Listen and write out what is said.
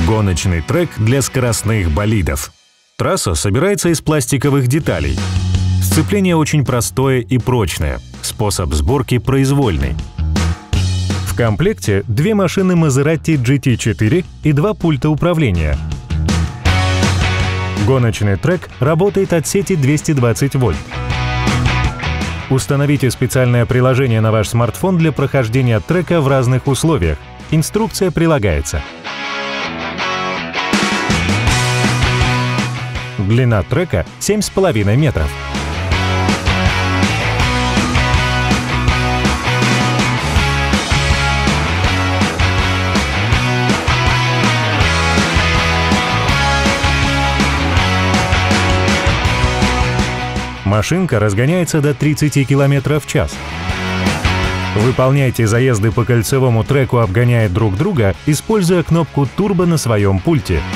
Гоночный трек для скоростных болидов. Трасса собирается из пластиковых деталей. Сцепление очень простое и прочное. Способ сборки произвольный. В комплекте две машины Maserati GT4 и два пульта управления. Гоночный трек работает от сети 220 вольт. Установите специальное приложение на ваш смартфон для прохождения трека в разных условиях. Инструкция прилагается. Длина трека 7,5 метров. Машинка разгоняется до 30 км в час. Выполняйте заезды по кольцевому треку, обгоняя друг друга, используя кнопку «Турбо» на своем пульте.